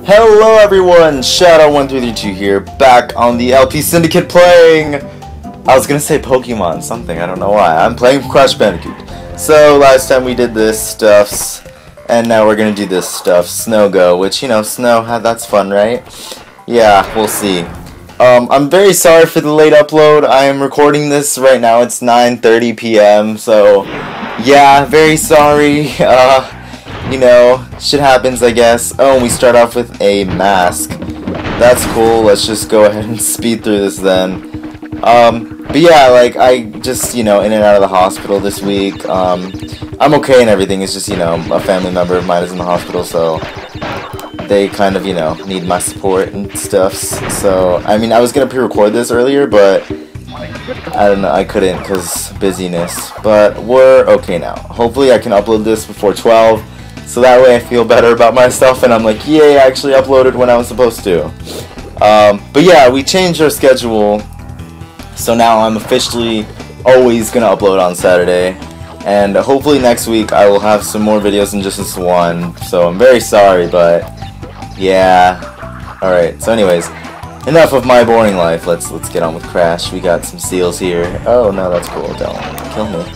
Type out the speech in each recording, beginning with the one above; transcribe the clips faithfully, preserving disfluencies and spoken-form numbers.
Hello everyone, Shadow one three three two here, back on the L P Syndicate playing, I was gonna say Pokemon, something, I don't know why, I'm playing Crash Bandicoot. So last time we did this stuffs, and now we're gonna do this stuff, Snow Go, which, you know, Snow, that's fun, right? Yeah, we'll see. Um, I'm very sorry for the late upload. I am recording this right now, it's nine thirty p m, so, yeah, very sorry, uh... you know, shit happens, I guess. Oh, and we start off with a mask. That's cool. Let's just go ahead and speed through this then. Um, but yeah, like, I just, you know, in and out of the hospital this week. Um, I'm okay and everything. It's just, you know, a family member of mine is in the hospital, so they kind of, you know, need my support and stuff. So, I mean, I was gonna pre-record this earlier, but I don't know, I couldn't because busyness. But we're okay now. Hopefully I can upload this before twelve. So that way I feel better about myself and I'm like, yay, I actually uploaded when I was supposed to. Um, but yeah, we changed our schedule. So now I'm officially always going to upload on Saturday. And hopefully next week I will have some more videos than just this one. So I'm very sorry, but yeah. Alright, so anyways, enough of my boring life. Let's let's get on with Crash. We got some seals here. Oh no, that's cool. Don't kill me.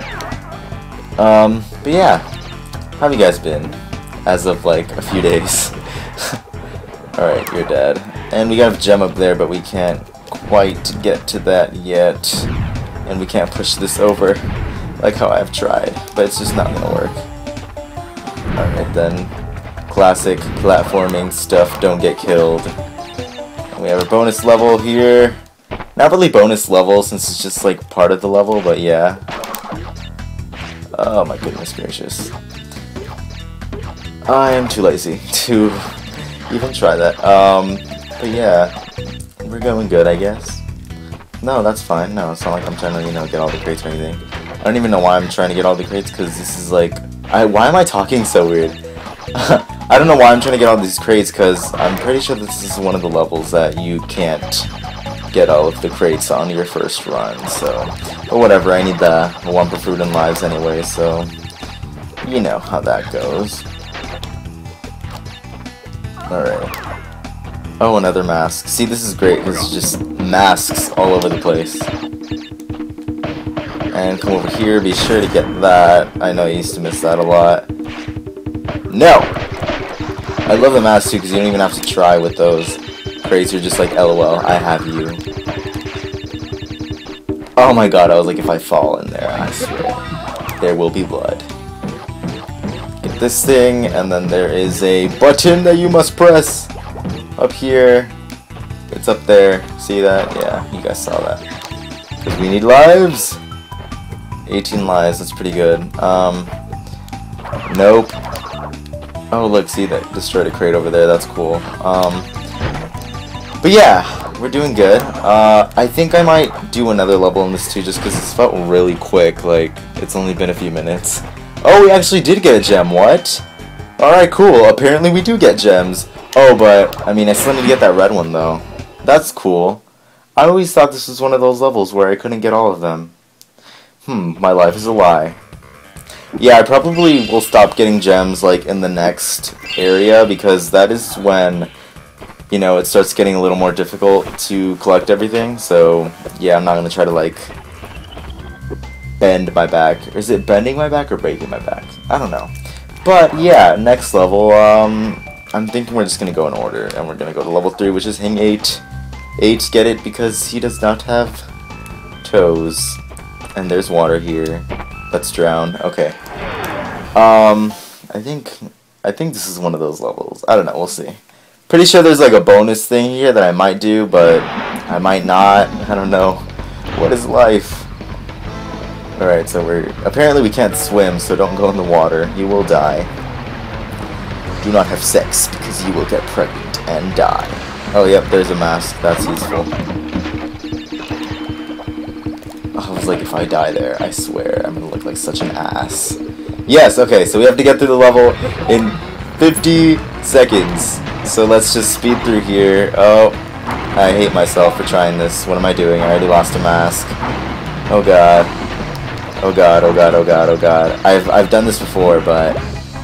Um, but yeah. How have you guys been? As of like a few days. Alright, you're dead. And we got a gem up there, but we can't quite get to that yet. And we can't push this over like how I've tried. But it's just not gonna work. Alright then. Classic platforming stuff, don't get killed. And we have a bonus level here. Not really bonus level since it's just like part of the level, but yeah. Oh my goodness gracious. I am too lazy to even try that. Um, but yeah, we're going good, I guess. No, that's fine. No, it's not like I'm trying to, you know, get all the crates or anything. I don't even know why I'm trying to get all the crates, because this is like... I, why am I talking so weird? I don't know why I'm trying to get all these crates, because I'm pretty sure this is one of the levels that you can't get all of the crates on your first run, so... But whatever, I need the Wumpa Fruit and lives anyway, so... You know how that goes. Alright. Oh, another mask. See, this is great, because it's just masks all over the place. And come over here, be sure to get that. I know I used to miss that a lot. No! I love the masks too, because you don't even have to try with those crates. You're just like, LOL, I have you. Oh my god, I was like, if I fall in there, I swear, there will be blood. This thing, and then there is a button that you must press up here. It's up there. See that? Yeah, you guys saw that. Because we need lives. eighteen lives. That's pretty good. Um, nope. Oh, look, see that destroyed a crate over there. That's cool. Um, but yeah, we're doing good. Uh, I think I might do another level in this too, just because it's felt really quick. Like it's only been a few minutes. Oh, we actually did get a gem, what? Alright, cool, apparently we do get gems. Oh, but, I mean, I still need to get that red one, though. That's cool. I always thought this was one of those levels where I couldn't get all of them. Hmm, my life is a lie. Yeah, I probably will stop getting gems, like, in the next area, because that is when, you know, it starts getting a little more difficult to collect everything, so, yeah, I'm not gonna try to, like... bend my back. Or is it bending my back or breaking my back? I don't know. But yeah, next level, um, I'm thinking we're just going to go in order, and we're going to go to level three, which is Hing eight. eight, get it, because he does not have toes. And there's water here. Let's drown. Okay. Um, I think, I think this is one of those levels. I don't know, we'll see. Pretty sure there's like a bonus thing here that I might do, but I might not. I don't know. What is life? Alright, so we're... Apparently we can't swim, so don't go in the water. You will die. Do not have sex, because you will get pregnant and die. Oh, yep, there's a mask. That's useful. I was like, if I die there, I swear, I'm gonna look like such an ass. Yes, okay, so we have to get through the level in fifty seconds. So let's just speed through here. Oh, I hate myself for trying this. What am I doing? I already lost a mask. Oh god. Oh god, oh god, oh god, oh god. I've I've done this before, but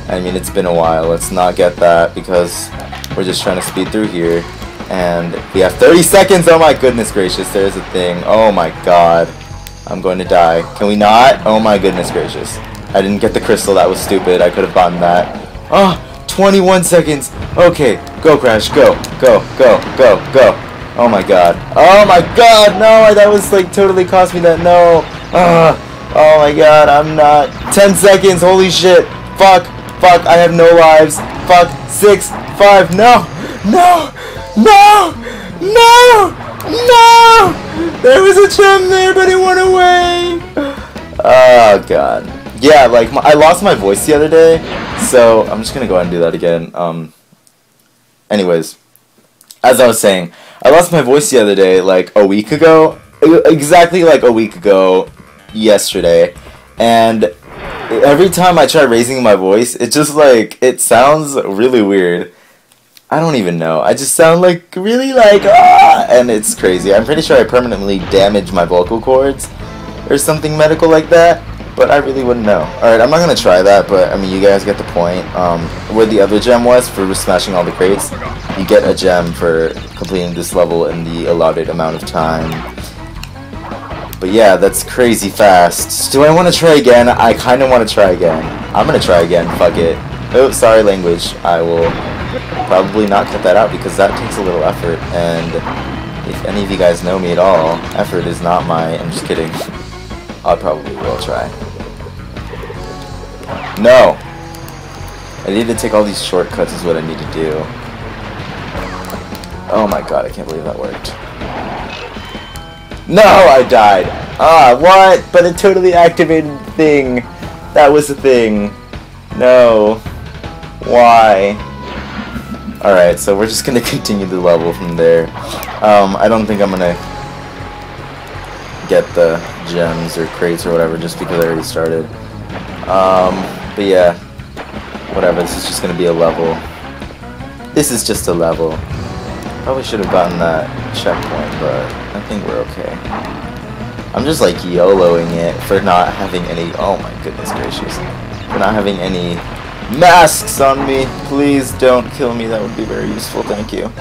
I mean, it's been a while. Let's not get that because we're just trying to speed through here. And we have thirty seconds. Oh my goodness gracious. There's a thing. Oh my god. I'm going to die. Can we not? Oh my goodness gracious. I didn't get the crystal. That was stupid. I could have gotten that. Oh, twenty-one seconds. Okay. Go, Crash. Go. Go. Go. Go. Go. Oh my god. Oh my god. No, that was like totally cost me that. No. Uh, oh my god. I'm not. ten seconds. Holy shit. Fuck. Fuck. I have no lives. Fuck. Six. Five. No. No. No. No. No. There was a gem there, but it went away. Oh god. Yeah, like my, I lost my voice the other day, so I'm just gonna go ahead and do that again. Um. Anyways, as I was saying, I lost my voice the other day, like a week ago, exactly like a week ago, yesterday, and every time I try raising my voice, it just like it sounds really weird. I don't even know. I just sound like really like ah, and it's crazy. I'm pretty sure I permanently damaged my vocal cords or something medical like that, but I really wouldn't know. Alright, I'm not gonna try that, but I mean you guys get the point. Um, where the other gem was for smashing all the crates, you get a gem for completing this level in the allotted amount of time. But yeah, that's crazy fast. Do I want to try again? I kind of want to try again. I'm gonna try again. Fuck it. Oh, sorry language. I will probably not cut that out because that takes a little effort, and if any of you guys know me at all, effort is not my... I'm just kidding. I probably will try. No! I need to take all these shortcuts is what I need to do. Oh my god, I can't believe that worked. No, I died! Ah, what? But it totally activated the thing. That was the thing. No. Why? Alright, so we're just gonna continue the level from there. Um, I don't think I'm gonna get the gems or crates or whatever just because I already started. Um, but yeah, whatever, this is just gonna be a level. This is just a level. Probably should have gotten that checkpoint, but I think we're okay. I'm just like YOLOing it for not having any, oh my goodness gracious, for not having any masks on me. Please don't kill me, that would be very useful, thank you.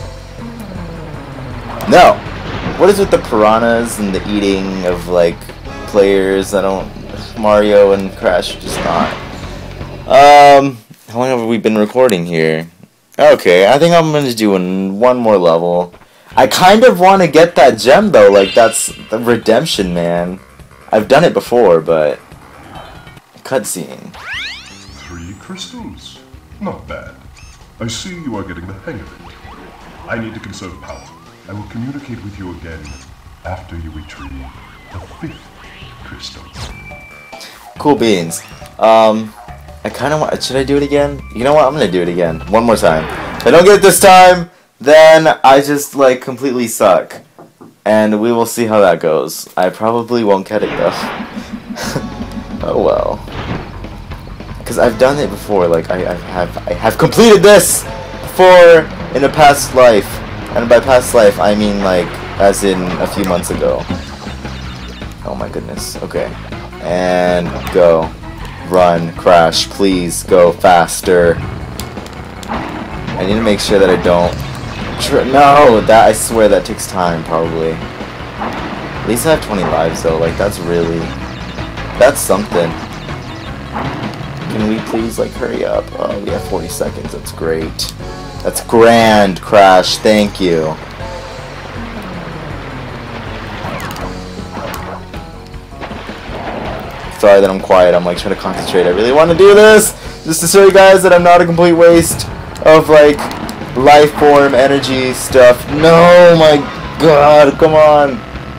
No! What is with the piranhas and the eating of, like, players? I don't... Mario and Crash are just not. Um, how long have we been recording here? Okay, I think I'm gonna do one, one more level. I kind of want to get that gem, though, like, that's the redemption, man. I've done it before, but... Cutscene. Three crystals. Not bad. I see you are getting the hang of it. I need to conserve power. I will communicate with you again after you retrieve the fifth crystal. Cool beans. Um, I kind of want... Should I do it again? You know what? I'm going to do it again. One more time. If I don't get it this time, then I just, like, completely suck. And we will see how that goes. I probably won't get it, though. Oh, well. Because I've done it before. Like, I, I have I have completed this before in a past life. And by past life, I mean, like, as in a few months ago. Oh, my goodness. Okay. And go. Run. Crash. Please go faster. I need to make sure that I don't... Tr no! That, I swear that takes time, probably. At least I have twenty lives, though. Like, that's really... That's something. Can we please, like, hurry up? Oh, we have forty seconds. That's great. That's grand, Crash. Thank you. Sorry that I'm quiet. I'm, like, trying to concentrate. I really want to do this! Just to show you guys that I'm not a complete waste of, like, life form, energy, stuff. No, my god. Come on.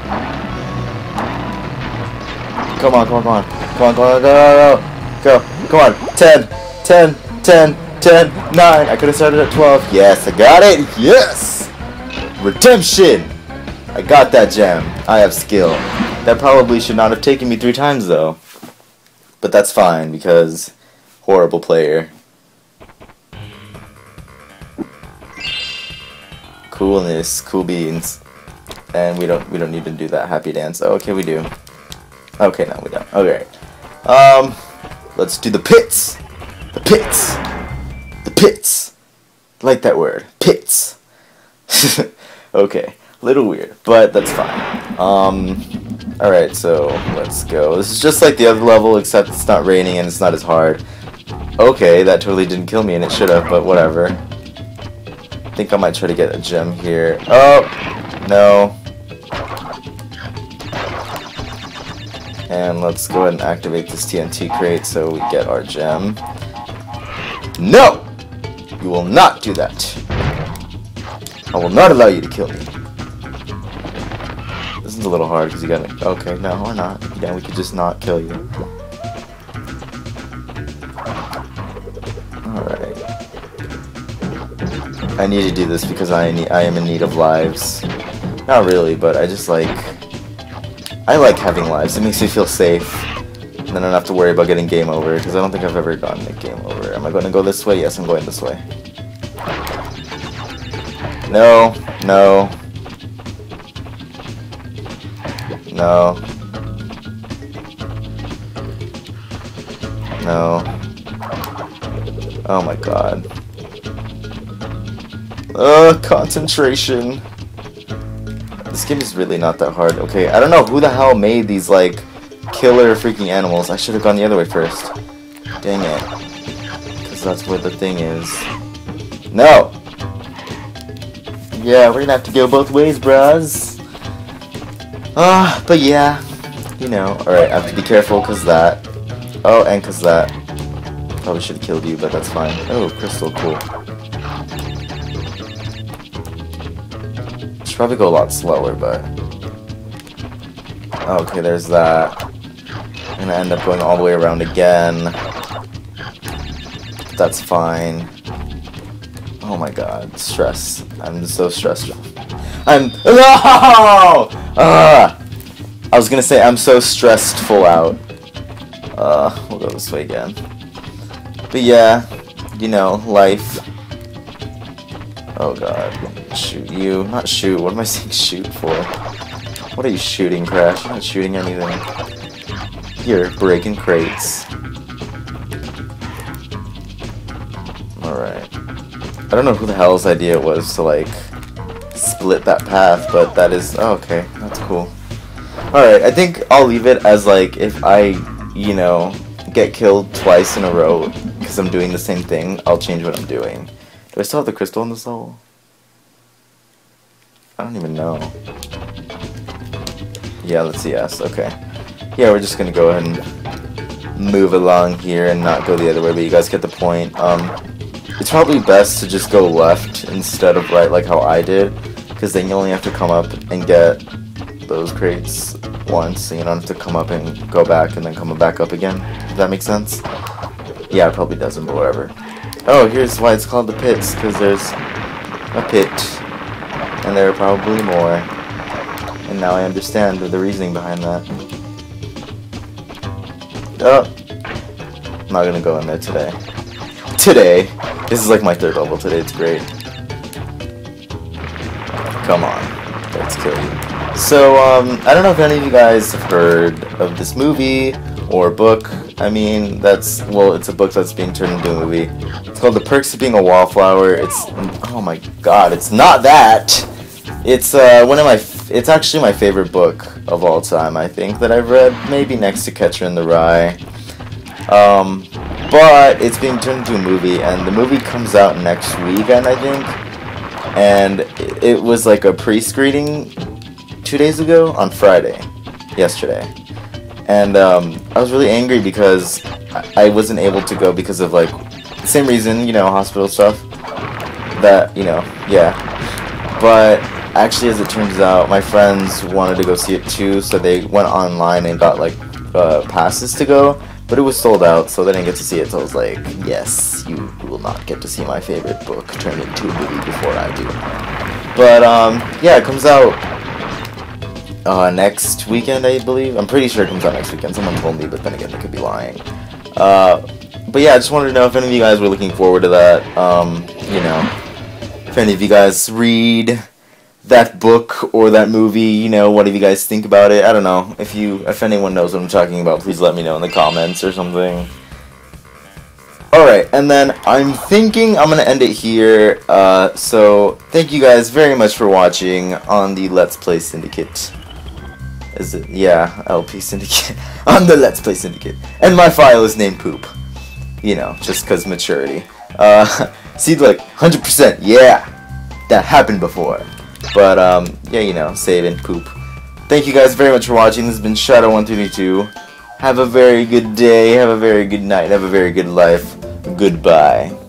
Come on, come on, come on. Come on, come on, go, go, go. Come on. ten, ten, ten, ten, nine. I could have started at twelve. Yes, I got it. Yes! Redemption! I got that gem. I have skill. That probably should not have taken me three times, though. But that's fine, because horrible player. Coolness, cool beans. And we don't we don't need to do that happy dance. Oh, okay, we do. Okay, no, we don't. Okay. Um, let's do the pits. The pits! The pits! Like that word. Pits! Okay. Little weird, but that's fine. Um, alright, so let's go. This is just like the other level, except it's not raining and it's not as hard. Okay, that totally didn't kill me, and it should have, but whatever. I think I might try to get a gem here. Oh! No. And let's go ahead and activate this T N T crate so we get our gem. No! You will not do that. I will not allow you to kill me. This is a little hard because you gotta... Okay, no, or not. Yeah, we could just not kill you. Alright. I need to do this because I need, I am in need of lives. Not really, but I just like... I like having lives. It makes me feel safe. And then I don't have to worry about getting game over, because I don't think I've ever gotten a game over. Am I going to go this way? Yes, I'm going this way. No, no. No. No. Oh my god. Ugh, concentration. This game is really not that hard. Okay, I don't know who the hell made these, like, killer freaking animals. I should have gone the other way first. Dang it. Because that's where the thing is. No! Yeah, we're gonna have to go both ways, bros. Ah, uh, but yeah. You know. Alright, I have to be careful because that. Oh, and because that. Probably should have killed you, but that's fine. Oh, crystal, cool. Should probably go a lot slower, but... Okay, there's that. I'm gonna end up going all the way around again. That's fine. Oh my god, stress. I'm so stressed. I'm... No! Uh, I was gonna say, I'm so stressed full out. Uh, we'll go this way again. But yeah, you know, life. Oh god. Shoot you. Not shoot. What am I saying shoot for? What are you shooting, Crash? You're not shooting anything. You're breaking crates. Alright. I don't know who the hell's idea it was to, like, split that path, but that is... Oh, okay. That's cool. Alright, I think I'll leave it as, like, if I, you know, get killed twice in a row because I'm doing the same thing, I'll change what I'm doing. Do I still have the crystal in this level? I don't even know. Yeah, let's see, yes, okay. Yeah, we're just gonna go ahead and move along here and not go the other way, but you guys get the point. Um, it's probably best to just go left instead of right like how I did, because then you only have to come up and get those crates once, so you don't have to come up and go back and then come back up again. Does that make sense? Yeah, it probably doesn't, but whatever. Oh, here's why it's called the pits, because there's a pit, and there are probably more, and now I understand the reasoning behind that. Oh, I'm not gonna go in there today. Today! This is like my third level today, it's great. Come on, let's kill you. So, um, I don't know if any of you guys have heard of this movie or book. I mean, that's, well, it's a book that's being turned into a movie. It's called The Perks of Being a Wallflower. It's, oh my god, it's not that! It's, uh, one of my, it's actually my favorite book of all time, I think, that I've read. Maybe next to Catcher in the Rye. Um, but it's being turned into a movie, and the movie comes out next weekend, I think. And it was like a pre-screening two days ago on Friday, yesterday. And um, I was really angry because I wasn't able to go because of, like, the same reason, you know, hospital stuff. That, you know, yeah. But actually, as it turns out, my friends wanted to go see it too, so they went online and got, like, uh, passes to go. But it was sold out, so they didn't get to see it, so I was like, yes, you will not get to see my favorite book turned into a movie before I do. But, um, yeah, it comes out uh, next weekend, I believe. I'm pretty sure it comes out next weekend. Someone told me, but then again, they could be lying. Uh, but yeah, I just wanted to know if any of you guys were looking forward to that. Um, you know, if any of you guys read that book or that movie, you know, what do you guys think about it? I don't know. If you, if anyone knows what I'm talking about, please let me know in the comments or something. Alright, and then I'm thinking I'm gonna end it here. Uh, so, thank you guys very much for watching on the Let's Play Syndicate. Is it? Yeah, L P Syndicate. On the Let's Play Syndicate. And my file is named Poop. You know, just because maturity. Uh, see, like, one hundred percent, yeah! That happened before. But, um, yeah, you know, save and poop. Thank you guys very much for watching. This has been Shadow one thirty-two. Have a very good day, have a very good night, have a very good life. Goodbye.